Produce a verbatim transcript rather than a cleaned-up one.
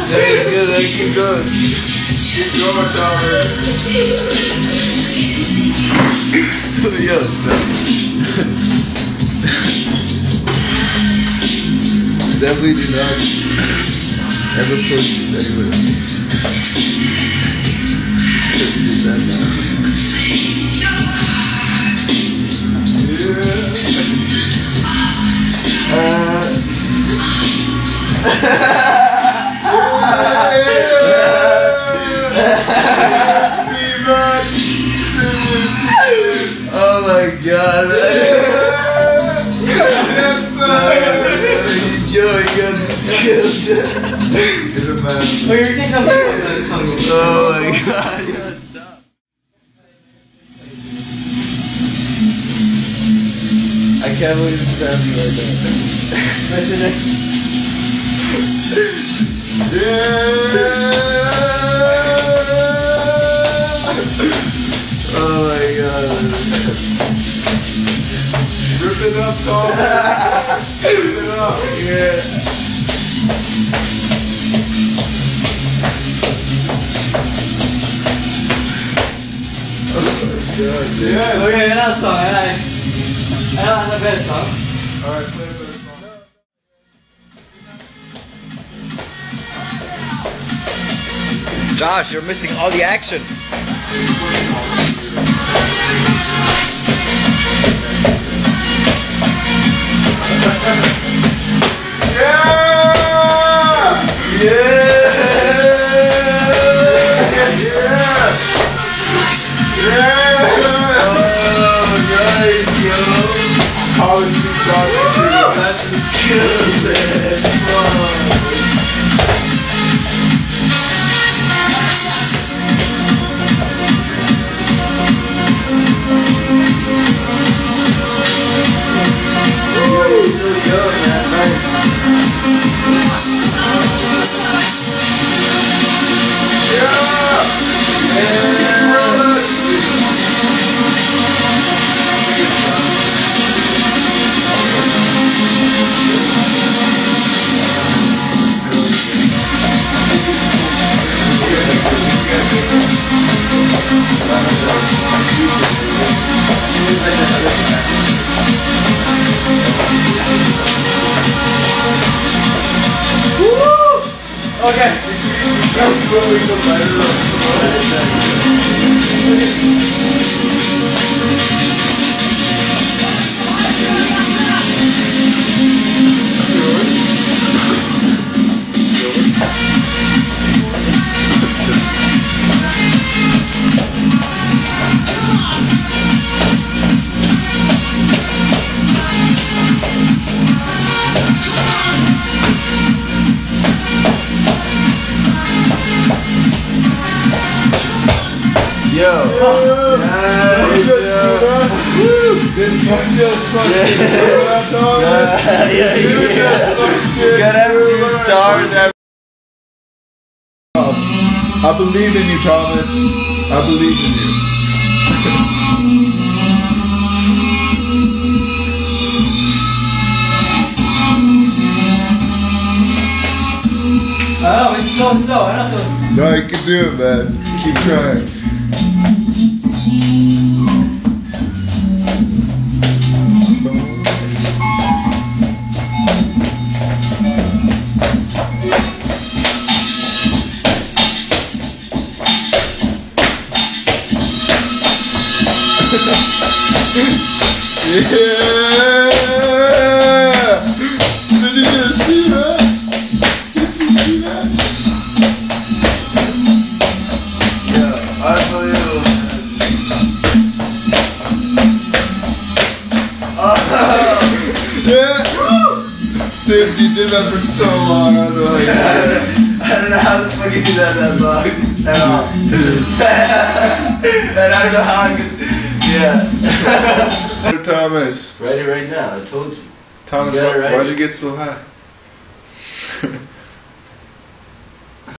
That's good, I keep going. Keep going, Thomas. Yo, stop. Definitely do not ever push anywhere. Just do that now. Yeah. Uh. Oh my god. Yo, you guys are skilled. Oh, you're getting something like that song. Oh my god. Yo, stop. I can't believe it's happening right now. Yeah. Oh my god. Rip it up, Tom. Rip it up. Yeah. Oh my god. Yeah. Okay, another song. I like. I like the best song. Alright, play a better song. Josh, you're missing all the action. Yeah! Yeah! Yeah! Oh, nice, yo! College soccer, that's kills it. Okay. Yo! Oh, nice, yo. Good yeah, yeah, yeah. You gotta have a few stars. I believe in you, Thomas. I believe in you. Oh, it's so slow. I don't know. No, you can do it, man. Keep trying. Yeah! Did you just see that? Did you see that? Yeah, unbelievable. Oh! Yeah! Dude, you did that for so long. I don't know how you did that. I don't know how the fuck you do that that long at all. And I don't know how I could. Yeah. Thomas. Write it right now, I told you. Thomas, You got it why, right. why'd you get so high?